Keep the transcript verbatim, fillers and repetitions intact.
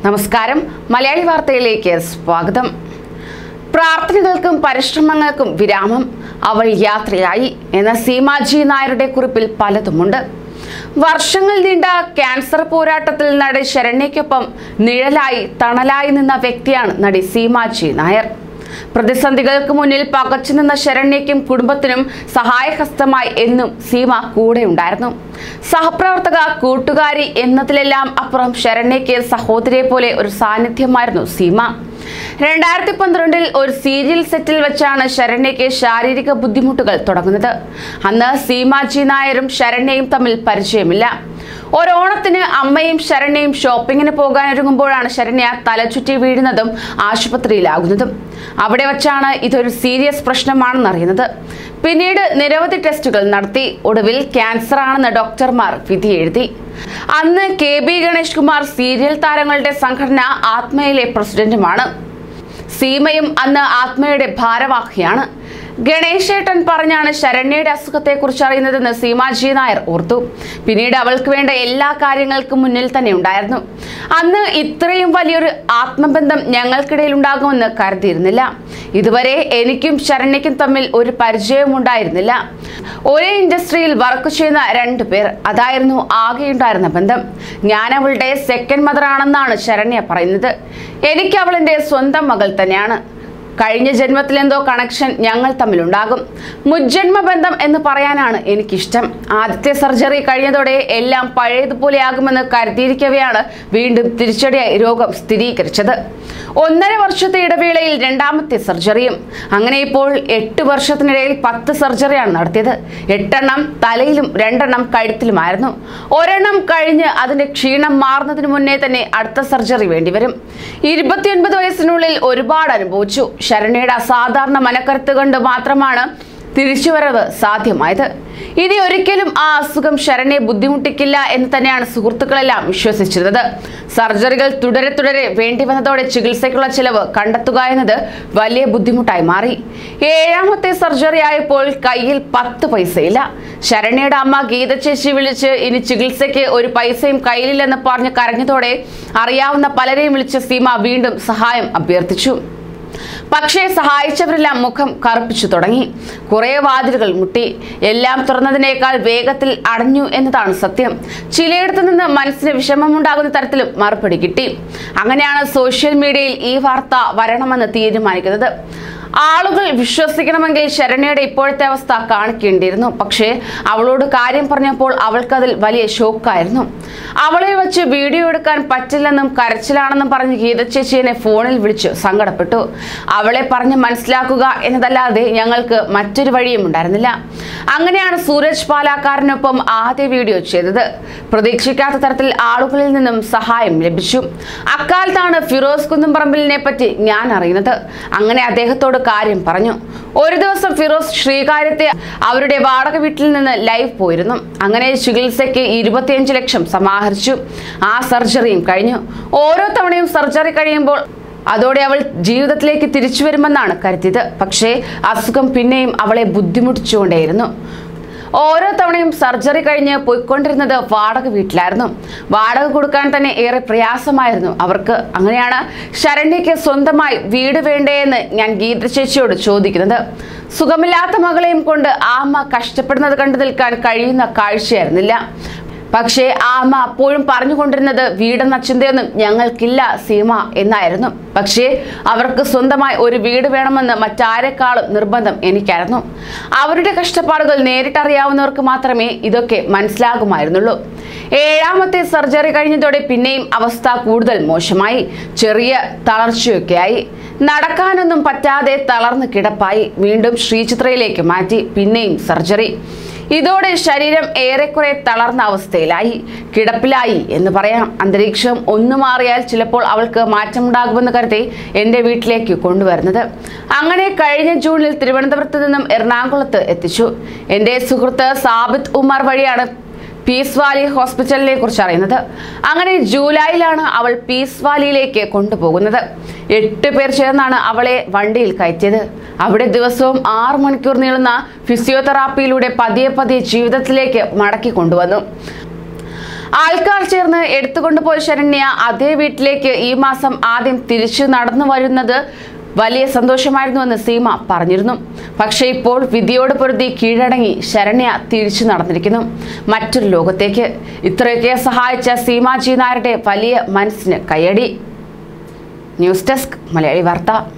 നമസ്കാരം മലയാളി വാർത്തയിലേക്ക് സ്വാഗതം. പ്രാർത്ഥനകൾക്കും പരിശ്രമങ്ങൾക്കും വിരാമം, അവൾ യാത്രയായി എന്ന സീമാജി നായരുടെ കുറിപ്പിൽ പലതുമുണ്ട്. വർഷങ്ങൾ നീണ്ട ക്യാൻസർ പോരാട്ടത്തിൽ നടി ശരണ്യയ്ക്കൊപ്പം നിഴലായി തണലായി നിന്ന വ്യക്തിയാണ് നടി സീമാജി നായർ. പ്രതിസന്ധികൾക്ക് മുന്നിൽ പകച്ചു നിന്ന ശരണ്യയ്ക്കും കുടുംബത്തിനും സഹായഹസ്തമായി എന്നും സീമ കൂടെ ഉണ്ടായിരുന്നു. സഹപ്രവർത്തക, കൂട്ടുകാരി എന്നതിലെല്ലാം അപ്പുറം ശരണ്യയ്ക്ക് സഹോദരിയെ പോലെ ഒരു സാന്നിധ്യമായിരുന്നു സീമ. രണ്ടായിരത്തി പന്ത്രണ്ടിൽ ഒരു സീരിയൽ സെറ്റിൽ വെച്ചാണ് ശരണ്യയ്ക്ക് ശാരീരിക ബുദ്ധിമുട്ടുകൾ തുടങ്ങുന്നത്. അന്ന് സീമാജി നായരും ശരണ്യയും തമ്മിൽ പരിചയമില്ല. ഒരോണത്തിന് അമ്മയും ശരണ്യയും ഷോപ്പിങ്ങിന് പോകാനൊരുങ്ങുമ്പോഴാണ് ശരണ്യ തലചുറ്റി വീഴുന്നതും ആശുപത്രിയിലാകുന്നതും. അവിടെ വച്ചാണ് ഇതൊരു സീരിയസ് പ്രശ്നമാണെന്ന് അറിയുന്നത്. പിന്നീട് നിരവധി ടെസ്റ്റുകൾ നടത്തി. ഒടുവിൽ ക്യാൻസർ ആണെന്ന് ഡോക്ടർമാർ വിധി എഴുതി. അന്ന് K B Ganesh Kumar serial താരങ്ങളുടെ സംഘടന ആത്മയിലെ പ്രസിഡന്റുമാണ്. സീമയും അന്ന് ആത്മയുടെ ഭാരവാഹിയാണ്. ഗണേശേട്ടൻ പറഞ്ഞാണ് ശരണ്യയുടെ അസുഖത്തെക്കുറിച്ച് അറിയുന്നതെന്ന് സീമാജി നായർ ഓർത്തു. പിന്നീട് അവൾക്ക് വേണ്ട എല്ലാ കാര്യങ്ങൾക്കും മുന്നിൽ തന്നെ ഉണ്ടായിരുന്നു. അന്ന് ഇത്രയും വലിയൊരു ആത്മബന്ധം ഞങ്ങൾക്കിടയിൽ ഉണ്ടാകുമെന്ന് കരുതിയിരുന്നില്ല. ഇതുവരെ എനിക്കും ശരണ്യയ്ക്കും തമ്മിൽ ഒരു പരിചയവും ഉണ്ടായിരുന്നില്ല. ഒരേ ഇൻഡസ്ട്രിയിൽ വർക്ക് ചെയ്യുന്ന രണ്ടു പേർ, അതായിരുന്നു ആകെയുണ്ടായിരുന്ന ബന്ധം. ഞാൻ അവളുടെ സെക്കൻഡ് മദർ ആണെന്നാണ് ശരണ്യ പറയുന്നത്. എനിക്ക് അവളെന്റെ സ്വന്തം മകൾ തന്നെയാണ്. കഴിഞ്ഞ ജന്മത്തിലെന്തോ കണക്ഷൻ ഞങ്ങൾ തമ്മിലുണ്ടാകും. മുജ്ജന്മ ബന്ധം എന്ന് പറയാനാണ് എനിക്കിഷ്ടം. ആദ്യത്തെ സർജറി കഴിഞ്ഞതോടെ എല്ലാം പഴയതുപോലെയാകുമെന്ന് കരുതിയിരിക്കവെയാണ് വീണ്ടും തിരിച്ചടിയായി രോഗം സ്ഥിരീകരിച്ചത്. ഒന്നര വർഷത്തെ ഇടവേളയിൽ രണ്ടാമത്തെ സർജറിയും. അങ്ങനെ ഇപ്പോൾ എട്ട് വർഷത്തിനിടയിൽ പത്ത് സർജറിയാണ് നടത്തിയത്. എട്ടെണ്ണം തലയിലും രണ്ടെണ്ണം കഴുത്തിലുമായിരുന്നു. ഒരെണ്ണം കഴിഞ്ഞ് അതിന്റെ ക്ഷീണം മാറുന്നതിന് മുന്നേ തന്നെ അടുത്ത സർജറി വേണ്ടിവരും. ഇരുപത്തിയൊൻപത് വയസ്സിനുള്ളിൽ ഒരുപാട് അനുഭവിച്ചു. ശരണ്യയുടെ അസാധാരണ മനക്കരുത്ത് കൊണ്ട് മാത്രമാണ് തിരിച്ചുവരവ് സാധ്യമായത്. ഇനി ഒരിക്കലും ആ അസുഖം ശരണ്യെ ബുദ്ധിമുട്ടിക്കില്ല എന്ന് തന്നെയാണ് സുഹൃത്തുക്കളെല്ലാം വിശ്വസിച്ചിരുന്നത്. സർജറികൾ തുടരെ തുടരെ വേണ്ടി വന്നതോടെ ചികിത്സയ്ക്കുള്ള ചിലവ് കണ്ടെത്തുക എന്നത് വലിയ ബുദ്ധിമുട്ടായി മാറി. ഏഴാമത്തെ സർജറി ആയപ്പോൾ കയ്യിൽ പത്ത് പൈസയില്ല. ശരണ്യയുടെ അമ്മ ഗീത ചേച്ചി വിളിച്ച് ഇനി ചികിത്സയ്ക്ക് ഒരു പൈസയും കയ്യിലില്ലെന്ന് പറഞ്ഞ് കരഞ്ഞതോടെ അറിയാവുന്ന പലരെയും വിളിച്ച് സീമ വീണ്ടും സഹായം അഭ്യർത്ഥിച്ചു. പക്ഷേ സഹായിച്ചവരെല്ലാം മുഖം കറുപ്പിച്ചു തുടങ്ങി. കുറെ വാതിലുകൾ മുട്ടി. എല്ലാം തുറന്നതിനേക്കാൾ വേഗത്തിൽ അടഞ്ഞു എന്നതാണ് സത്യം. ചിലയിടത്തു നിന്ന് മനസ്സിന് വിഷമമുണ്ടാകുന്ന തരത്തിലും മറുപടി കിട്ടി. അങ്ങനെയാണ് സോഷ്യൽ മീഡിയയിൽ ഈ വാർത്ത വരണമെന്ന് തീരുമാനിക്കുന്നത്. ആളുകൾ വിശ്വസിക്കണമെങ്കിൽ ശരണ്യയുടെ ഇപ്പോഴത്തെ അവസ്ഥ കാണിക്കേണ്ടിയിരുന്നു. പക്ഷേ അവളോട് കാര്യം പറഞ്ഞപ്പോൾ അവൾക്കതിൽ വലിയ ഷോക്കായിരുന്നു. അവളെ വെച്ച് വീഡിയോ എടുക്കാൻ പറ്റില്ലെന്നും കരച്ചിലാണെന്നും പറഞ്ഞ് ഗീത ചേച്ചിയെ ഫോണിൽ വിളിച്ച് സങ്കടപ്പെട്ടു. അവളെ പറഞ്ഞ് മനസ്സിലാക്കുക എന്നതല്ലാതെ ഞങ്ങൾക്ക് മറ്റൊരു വഴിയും ഉണ്ടായിരുന്നില്ല. അങ്ങനെയാണ് സൂരജ് പാലാക്കാരനൊപ്പം ആദ്യ വീഡിയോ ചെയ്തത്. പ്രതീക്ഷിക്കാത്ത തരത്തിൽ ആളുകളിൽ നിന്നും സഹായം ലഭിച്ചു. അക്കാലത്താണ് ഫിറോസ് കുന്നുംപറമ്പിലിനെ പറ്റി ഞാൻ അറിയുന്നത്. അങ്ങനെ അദ്ദേഹത്തോട് കാര്യം പറഞ്ഞു. ഒരു ദിവസം ഫിറോസ് ശ്രീകാര്യത്തെ അവരുടെ വാടക വീട്ടിൽ നിന്ന് ലൈവ് പോയിരുന്നു. അങ്ങനെ ചികിത്സയ്ക്ക് ഇരുപത്തിയഞ്ച് ലക്ഷം സമാഹരിച്ചു. ആ സർജറിയും കഴിഞ്ഞു. ഓരോ തവണയും സർജറി കഴിയുമ്പോൾ അതോടെ അവൾ ജീവിതത്തിലേക്ക് തിരിച്ചു വരുമെന്നാണ് കരുതിയത്. പക്ഷേ അസുഖം പിന്നെയും അവളെ ബുദ്ധിമുട്ടിച്ചുകൊണ്ടേയിരുന്നു. ഓരോ തവണയും സർജറി കഴിഞ്ഞ് പോയിക്കൊണ്ടിരുന്നത് വാടക വീട്ടിലായിരുന്നു. വാടക കൊടുക്കാൻ തന്നെ ഏറെ പ്രയാസമായിരുന്നു അവർക്ക്. അങ്ങനെയാണ് ശരണ്യയ്ക്ക് സ്വന്തമായി വീട് വേണ്ടേ എന്ന് ഞാൻ ഗീത ചേച്ചിയോട് ചോദിക്കുന്നത്. സുഖമില്ലാത്ത മകളെയും കൊണ്ട് ആ അമ്മ കഷ്ടപ്പെടുന്നത് കണ്ടു നിൽക്കാൻ കഴിയുന്ന കാഴ്ചയായിരുന്നില്ല. പക്ഷേ ആ അമ്മ അപ്പോഴും പറഞ്ഞുകൊണ്ടിരുന്നത് വീടെന്ന ചിന്തയൊന്നും ഞങ്ങൾക്കില്ല സീമ എന്നായിരുന്നു. പക്ഷേ അവർക്ക് സ്വന്തമായി ഒരു വീട് വേണമെന്ന് മറ്റാരെക്കാളും നിർബന്ധം എനിക്കായിരുന്നു. അവരുടെ കഷ്ടപ്പാടുകൾ നേരിട്ടറിയാവുന്നവർക്ക് മാത്രമേ ഇതൊക്കെ മനസ്സിലാകുമായിരുന്നുള്ളൂ. ഏഴാമത്തെ സർജറി കഴിഞ്ഞതോടെ പിന്നെയും അവസ്ഥ കൂടുതൽ മോശമായി. ചെറിയ തളർച്ചയൊക്കെയായി. നടക്കാനൊന്നും പറ്റാതെ തളർന്ന് കിടപ്പായി. വീണ്ടും ശ്രീചിത്രയിലേക്ക് മാറ്റി. പിന്നെയും സർജറി. ഇതോടെ ശരീരം ഏറെക്കുറെ തളർന്ന അവസ്ഥയിലായി. കിടപ്പിലായി എന്ന് പറയാം. അന്തരീക്ഷം ഒന്ന് മാറിയാൽ ചിലപ്പോൾ അവൾക്ക് മാറ്റമുണ്ടാകുമെന്ന് കരുതി എൻ്റെ വീട്ടിലേക്ക് കൊണ്ടുവരുന്നത്. അങ്ങനെ കഴിഞ്ഞ ജൂണിൽ തിരുവനന്തപുരത്ത് നിന്നും എറണാകുളത്ത് എത്തിച്ചു. എൻ്റെ സുഹൃത്ത് സാബിത് ഉമർ വഴിയാണ് പീസ് വാലി ഹോസ്പിറ്റലിനെ കുറിച്ച് അറിയുന്നത്. അങ്ങനെ ജൂലൈയിലാണ് അവൾ പീസ് വാലിയിലേക്ക് കൊണ്ടുപോകുന്നത്. എട്ട് പേർ ചേർന്നാണ് അവളെ വണ്ടിയിൽ കയറ്റിയത്. അവിടെ ദിവസവും ആറ് മണിക്കൂർ നീളുന്ന ഫിസിയോതെറാപ്പിയിലൂടെ പതിയെ പതിയെ ജീവിതത്തിലേക്ക് മടക്കി കൊണ്ടുവന്നു. ആൾക്കാർ ചേർന്ന് എടുത്തുകൊണ്ടുപോയ ശരണ്യ അതേ വീട്ടിലേക്ക് ഈ മാസം ആദ്യം തിരിച്ചു നടന്നു വരുന്നത് വലിയ സന്തോഷമായിരുന്നുവെന്ന് സീമ പറഞ്ഞിരുന്നു. പക്ഷേ ഇപ്പോൾ വിധിയോട് പൊരുതി കീഴടങ്ങി ശരണ്യ തിരിച്ചു നടന്നിരിക്കുന്നു മറ്റൊരു ലോകത്തേക്ക്. ഇത്രയൊക്കെ സഹായിച്ച സീമാജി നായരുടെ വലിയ മനസ്സിന് കയ്യടി. ന്യൂസ് ഡെസ്ക് മലയാളി വാർത്ത.